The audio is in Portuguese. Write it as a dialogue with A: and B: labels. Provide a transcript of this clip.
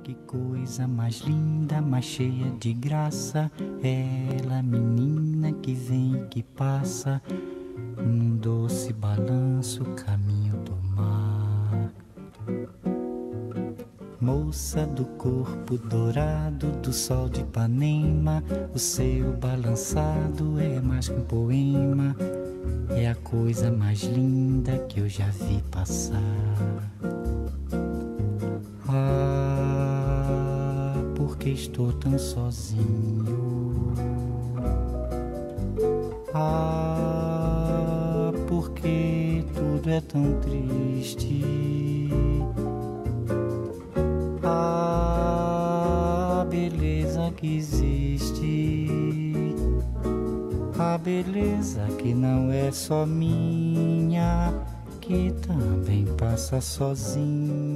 A: que coisa mais linda, mais cheia de graça. Ela, menina que vem e que passa, num doce balanço, caminho do mar. Moça do corpo dourado do sol de Ipanema, o seu balançado é mais que um poema. É a coisa mais linda que eu já vi passar. Ah, porque estou tão sozinho. Ah, porque tudo é tão triste. A beleza que existe, a beleza que não é só minha, que também passa sozinha.